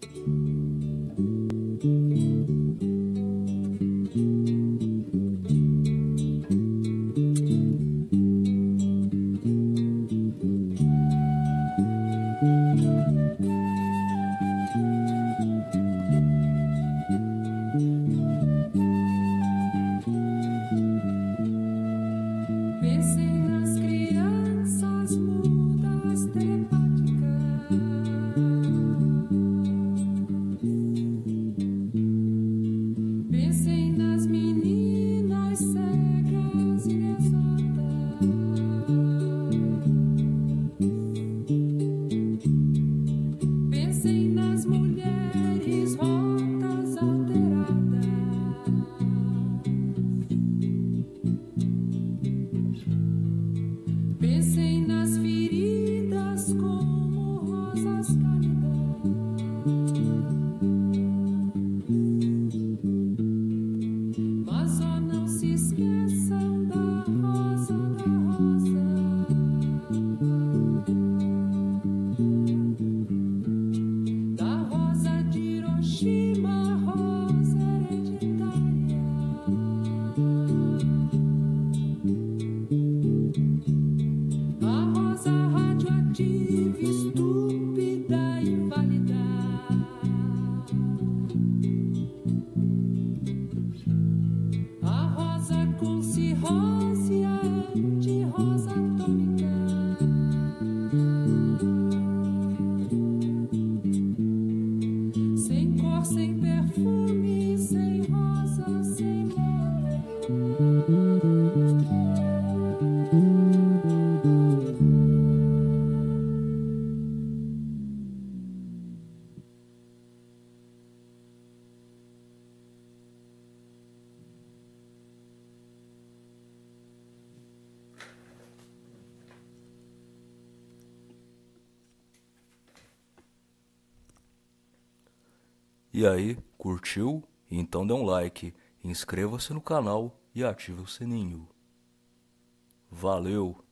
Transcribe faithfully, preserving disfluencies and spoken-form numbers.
Pensei nas crianças mudas telepáticas. Pensei nas meninas cegas e exatas. Pensei nas mulheres rotas alteradas. Pensei nas feridas como rosas cálidas. Mas ó, não se esqueçam da rosa, da rosa. Da rosa de Hiroshima, rosa hereditária. A rosa radioativa, estúpida, inválida. A rosa com cirrose, a anti-rosa atômica. Sem cor, sem perfume, sem rosa, sem mole. E aí, curtiu? Então dê um like, inscreva-se no canal e ative o sininho. Valeu!